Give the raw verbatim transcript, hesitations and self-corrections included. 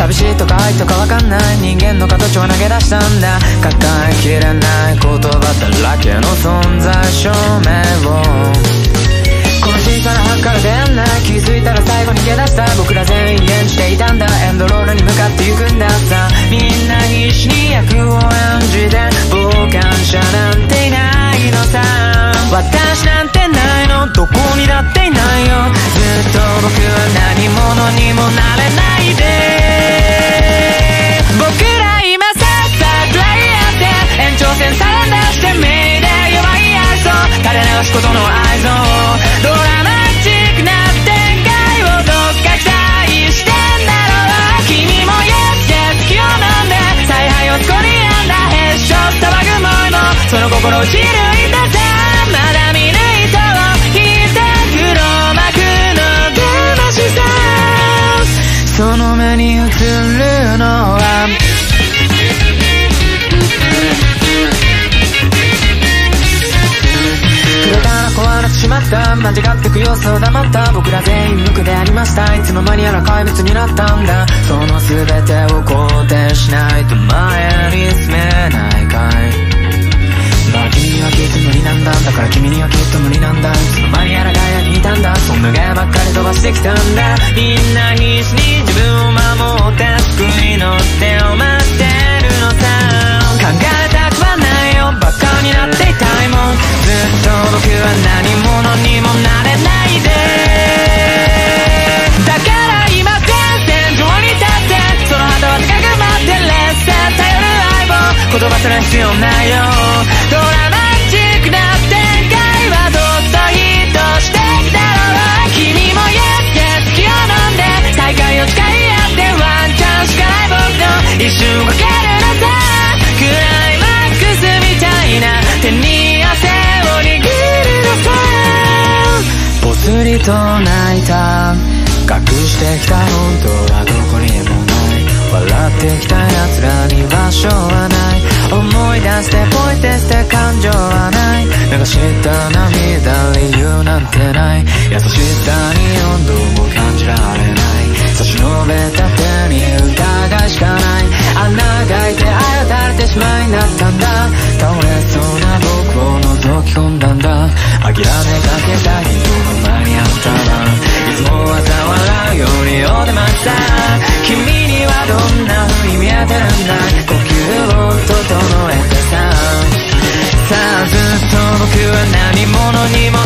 寂しいとか愛とかわかんない人間の形を投げ出したんだ。抱えきれない言葉だらけの存在証明を、この小さな箱から出会んない。気づいたら最後に逃げ出した。僕ら全員演じていたんだ。エンドロールに向かって行くんださ。みんな必死に役を演じて、傍観者なんていないのさ。私なんてないの、どこにだっていないよ。ずっと僕は何者にもなれないで。僕ら今さっさとらい合って延長線サランダしてメイで弱い愛想垂れ流すことの愛想、ドラマチックな展開をどっか期待してんだろう。君も Yes Yes 気を飲んで采配を作りやんだ。へっしょ騒ぐもいもその心を知るいたさ。まだ見ぬ糸を引いて黒幕の魂さ。その目に映るのは触れたら壊れてしまった。間違ってく様子を黙った。僕ら全員無垢でありました。いつの間にやら怪物になったんだ。その全てを肯定しないと前に進めないかい。だから君にはきっと無理なんだ。だから君にはきっと無理なんだ。いつの間にやらガヤにいたんだ。そんなガヤばっかり飛ばしてきたんだ。みんな必死に自分を守って救いの手を待ってるのさ。考えたくはないよ、バカになっていたいもん。ずっと僕は何者にもなれないで。だから今前線上に立ってその旗は高く舞ってレッセン頼る相棒。言葉すら必要ないよ。ドラマチックな展開はどっとヒットしてきたろう。君も Yes Yes 気を飲んで再会を誓い合ってワンチャンしかない僕の一瞬分けるのさ。クライマックスみたいな手に汗を握るのさ。ぽつりと泣いた隠してきた本当はどこにもない。笑ってきた奴らに場所はない。思い出してポイって捨て感情はない。流した涙理由なんてない。優しさに温度も感じられない。差し伸べた手に疑いしかない。穴が開いて愛を垂れてしまいになったんだ。倒れそうな僕を覗き込んだんだ。諦めかけた人の前にあったわ。いつもは笑うようにお出ました。君にはどんな風に見えてるんだ。呼吸を整えてさ。さあずっと僕は何者にも